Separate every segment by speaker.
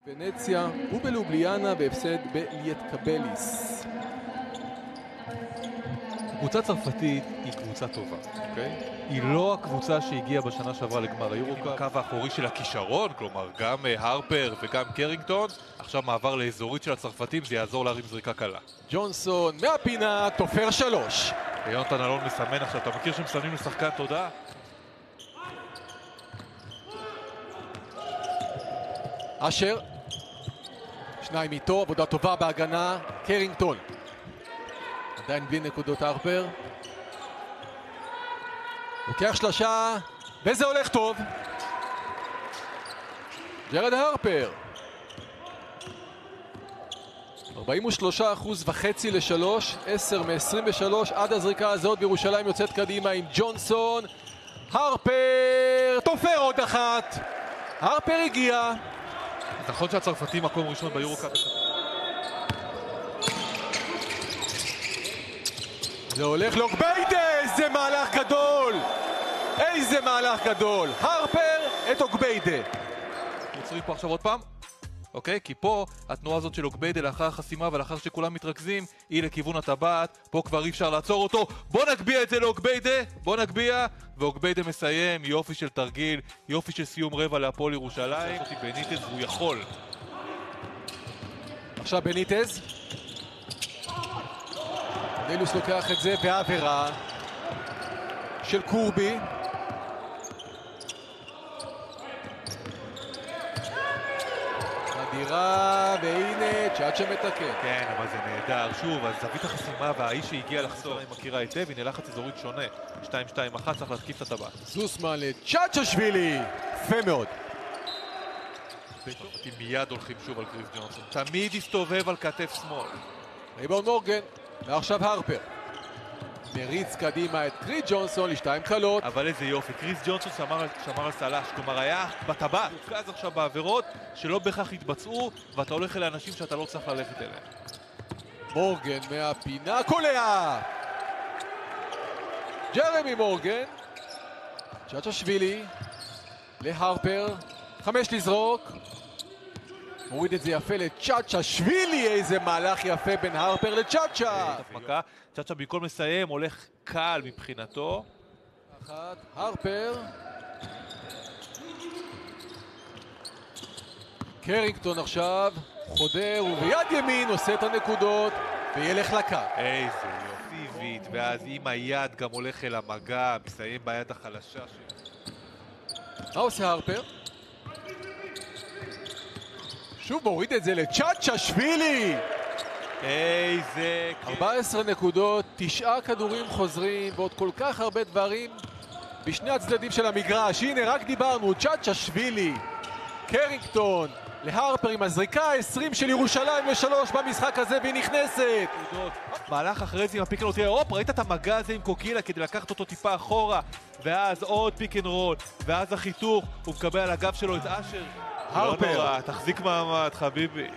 Speaker 1: ונציה ובלובליאנה בהפסד בליאטקבליס.
Speaker 2: קבוצה צרפתית היא קבוצה טובה, אוקיי? היא לא הקבוצה שהגיעה בשנה שעברה לגמר היורוקאפ. הקו האחורי של הכישרון, כלומר גם הרפר וגם קרינגטון. עכשיו מעבר לאזורית של הצרפתים, זה יעזור להרים זריקה קלה.
Speaker 1: ג'ונסון מהפינה, תופר 3.
Speaker 2: יונתן אלון מסמן עכשיו, אתה מכיר שמסמנים לשחקן תודה?
Speaker 1: אשר, שניים איתו, עבודה טובה בהגנה, קרינגטון. עדיין בלי נקודות הרפר. לוקח שלושה, וזה הולך טוב. ג'רד הרפר. 43.5% ל-3, 10 מ-23 עד הזריקה הזאת בירושלים יוצאת קדימה עם ג'ונסון. הרפר, תופר עוד אחת. הרפר הגיע.
Speaker 2: נכון שהצרפתים מקום ראשון ביורוקאפ.
Speaker 1: זה הולך לאוגביידה, איזה מהלך גדול! איזה מהלך גדול! הרפר את אוגביידה.
Speaker 2: עוצרים פה עכשיו עוד פעם. אוקיי? כי פה התנועה הזאת של אוגביידה לאחר החסימה ולאחר שכולם מתרכזים היא לכיוון הטבעת. פה כבר אי אפשר לעצור אותו. בוא נגביע את זה לאוגביידה. בוא נגביע. ואוגביידה מסיים. יופי של תרגיל. יופי של סיום רבע להפועל ירושלים. בניטז הוא יכול.
Speaker 1: עכשיו בניטז. נילוס לוקח את זה בעבירה של קורבי. אדירה, והנה צ'אצ'ה מתקן.
Speaker 2: כן, אבל זה נהדר. שוב, אז זווית החסימה והאיש שהגיע לחסור היא מכירה היטב, הנה לחץ אזורית שונה. 2-2-1, צריך להתקיף את הטבעת.
Speaker 1: זוסמן לצ'אצ'שווילי. יפה מאוד.
Speaker 2: צרפתים מיד הולכים שוב על קריס ג'ונסון. תמיד הסתובב על כתף שמאל.
Speaker 1: ריבאונד מורגן, ועכשיו הרפר. מריץ קדימה את קריס ג'ונסון לשתיים קלות.
Speaker 2: אבל איזה יופי, קריס ג'ונסון שמר על סלש, כלומר היה בטבעת. יופקז עכשיו בעבירות שלא בהכרח התבצעו, ואתה הולך אל האנשים שאתה לא צריך ללכת אליהם.
Speaker 1: מורגן מהפינה, קולע! ג'רמי מורגן. צ'אצ'שווילי להרפר. 5 לזרוק. מוריד את זה יפה לצ'אצ'שווילי, איזה מהלך יפה בין הרפר לצ'אצ'ה.
Speaker 2: צ'אצ'ה במקום מסיים הולך קל מבחינתו.
Speaker 1: אחת, הרפר. קרינגטון עכשיו חודר וביד ימין עושה את הנקודות וילך לקו.
Speaker 2: איזה יופיבית, ואז עם היד גם הולך אל המגע, מסיים ביד החלשה שלו.
Speaker 1: מה עושה הרפר? שוב מוריד את זה לצ'אצ'שווילי.
Speaker 2: איזה...
Speaker 1: 14 נקודות, 9 כדורים חוזרים ועוד כל כך הרבה דברים בשני הצדדים של המגרש. הנה רק דיברנו, צ'אצ'שווילי, קרינגטון להרפר עם הזריקה 20 של ירושלים ל3 במשחק הזה והיא נכנסת.
Speaker 2: מהלך אחרי זה עם הפיק אנד רול, הופ, ראית את המגע הזה עם קוקילה כדי לקחת אותו טיפה אחורה, ואז עוד פיק אנד רול, ואז החיתוך, הוא מקבל על הגב שלו את אשר.
Speaker 1: הרפר.
Speaker 2: לא נורא, תחזיק מעמד חביבי.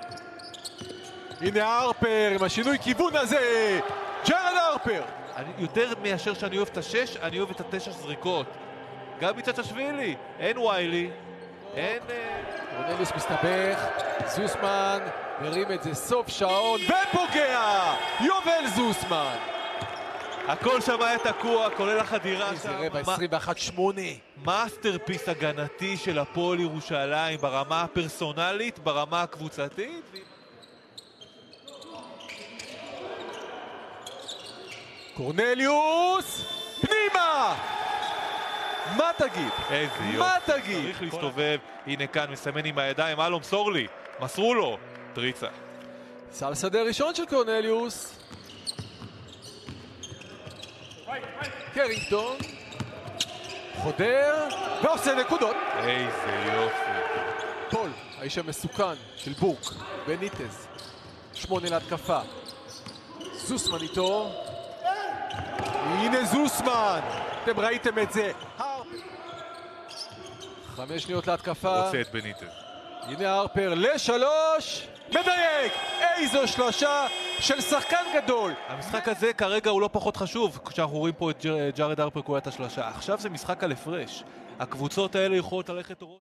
Speaker 1: הנה הרפר עם השינוי כיוון הזה, ג'רד הרפר.
Speaker 2: יותר מאשר שאני אוהב את 6, אני אוהב את 9 זריקות. גם מצ'אצ'שווילי, אין ויילי, אין...
Speaker 1: קורנליוס מסתבך, זוסמן מרים את זה סוף שעון ופוגע! יובל זוסמן!
Speaker 2: הכל שם היה תקוע, כולל החדירה שם.
Speaker 1: זה רבע 21-8.
Speaker 2: מאסטרפיס הגנתי של הפועל ירושלים ברמה הפרסונלית, ברמה הקבוצתית.
Speaker 1: קורנליוס! פנימה! מה תגיד?
Speaker 2: איזה יופי.
Speaker 1: מה תגיד?
Speaker 2: צריך להסתובב, הנה כאן מסמן עם הידיים, הלו מסור לי, מסרו לו, טריצה.
Speaker 1: סל שדה ראשון של קורנליוס. קרינגטון חודר ועושה נקודות.
Speaker 2: איזה יופי.
Speaker 1: פול, האיש המסוכן של בוק, בניטז 8 להתקפה. זוסמן איתו. הנה זוסמן, אתם ראיתם את זה. 5 שניות להתקפה.
Speaker 2: רוצה את בניטז.
Speaker 1: הנה הרפר ל3, מדייק! איזו שלושה של שחקן גדול.
Speaker 2: המשחק הזה כרגע הוא לא פחות חשוב כשאנחנו רואים פה את ג'רד הרפר קורא את השלושה. עכשיו זה משחק על הפרש. הקבוצות האלה יכולות ללכת